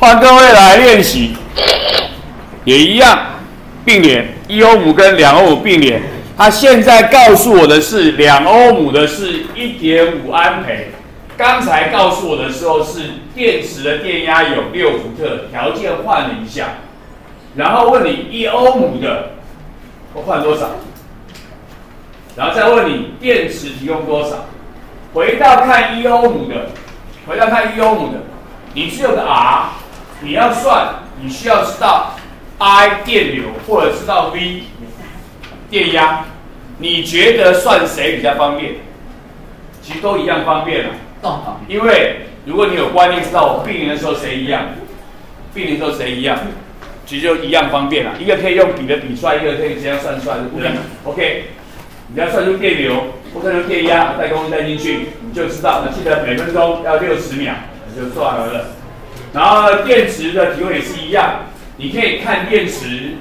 换各位来练习，也一样，并联1欧姆跟2欧姆并联。他现在告诉我的是2欧姆的是1.5安培，刚才告诉我的时候是电池的电压有6伏特，条件换了一下，然后问你1欧姆的我换多少，然后再问你电池提供多少。回到看1欧姆的，你只有个 R， 你要算，你需要知道 I 电流或者知道 V 电压，你觉得算谁比较方便？其实都一样方便了，因为如果你有观念知道我并联的时候谁一样，其实就一样方便了。一个可以用笔的比出来，一个可以这样算出来，就不一样。OK， 你要算出电流或算出电压，带公式带进去，你就知道。那记得每分钟要60秒，就算了。然后电池的提供也是一样，你可以看电池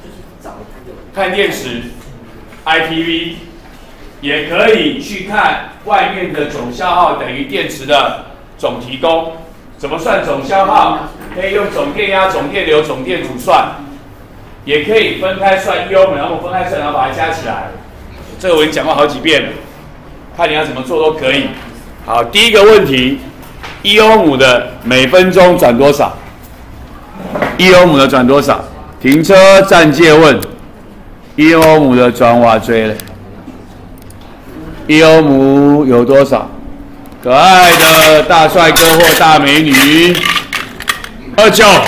IPV， 也可以去看外面的总消耗等于电池的总提供。怎么算总消耗？可以用总电压、总电流、总电阻算，也可以分开算1欧姆，然后分开算，然后把它加起来。这个我已经讲过好几遍了，看你要怎么做都可以。好，第一个问题，1欧姆的每分钟转多少？1欧姆的转多少？停车暂借问，1欧姆的转瓦锥嘞？1欧姆有多少？可爱的大帅哥或大美女，29。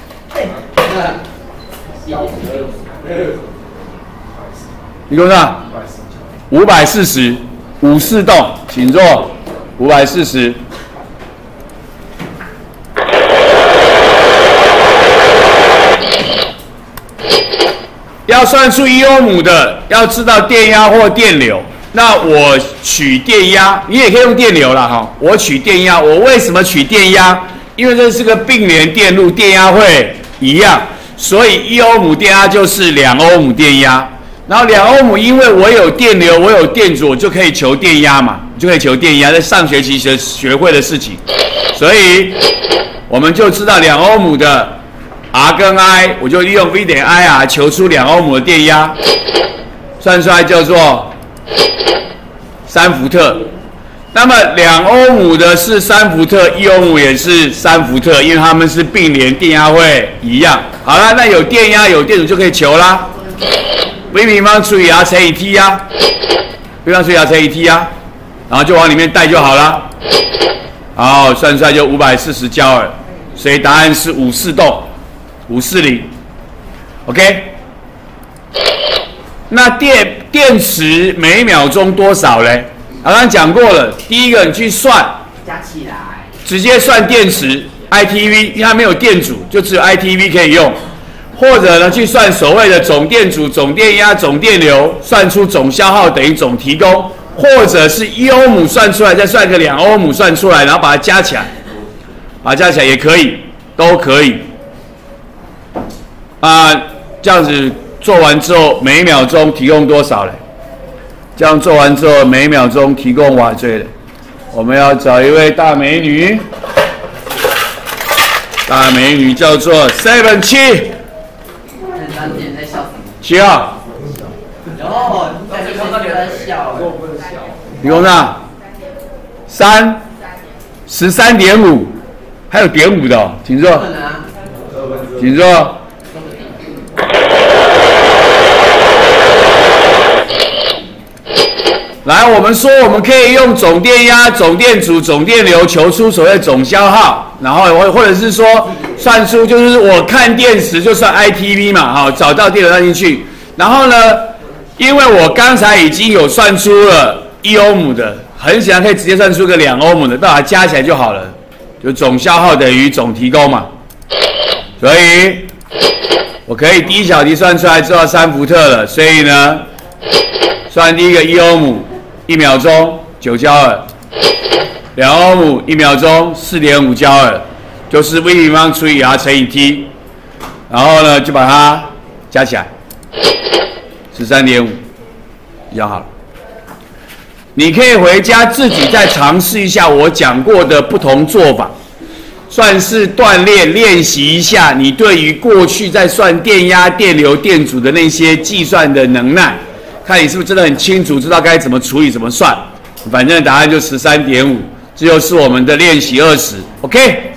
你给我看，540， 54栋，请坐，540。要算出1欧姆的，要知道电压或电流。那我取电压，你也可以用电流啦哈。我取电压，我为什么取电压？因为这是个并联电路，电压会一样，所以1欧姆电压就是2欧姆电压。然后2欧姆，因为我有电流，我有电阻，我就可以求电压嘛，就可以求电压，在上学期学会的事情。所以我们就知道2欧姆的 R 跟 I， 我就利用 V 等于 IR 求出2欧姆的电压，算出来叫做3伏特。那么2欧姆的是3伏特，1欧姆也是3伏特，因为它们是并联，电压会一样。好了，那有电压有电阻就可以求啦。V 平方除以 R 乘以 T 啊 ，V 平方除以 R 乘以 T 啊，然后就往里面带就好了。好，算出来就540焦耳，所以答案是54栋，540。OK。那电池每秒钟多少嘞？刚刚讲过了，第一个你去算， 加起来， 直接算电池 ITV， 因为它没有电阻，就只有 ITV 可以用。或者呢，去算所谓的总电阻、总电压、总电流，算出总消耗等于总提供，或者是1欧姆算出来，再算个2欧姆算出来，然后把它加起来，也可以，都可以。这样子做完之后，每秒钟提供多少嘞？这样做完之后，每秒钟提供瓦锥嘞。我们要找一位大美女，大美女叫做 7。7号，你公上13.5，还有点5的哦，请坐，请坐。来，我们说我们可以用总电压、总电阻、总电流求出所谓总消耗，然后或者是说算出就是我看电池就算 ITV 嘛，好，找到电流带进去。然后呢，因为我刚才已经有算出了1欧姆的，很显然可以直接算出个2欧姆的，把它加起来就好了，就总消耗等于总提供嘛。所以我可以第一小题算出来之后3伏特了，所以呢，算第一个1欧姆。1秒钟9焦耳，2欧姆1秒钟4.5焦耳，就是 V 平方除以 R 乘以 T， 然后呢就把它加起来，13.5，比较好了。你可以回家自己再尝试一下我讲过的不同做法。 算是锻炼练习一下你对于过去在算电压、电流、电阻的那些计算的能耐，看你是不是真的很清楚，知道该怎么处理、怎么算。反正答案就13.5，这就是我们的练习20。OK。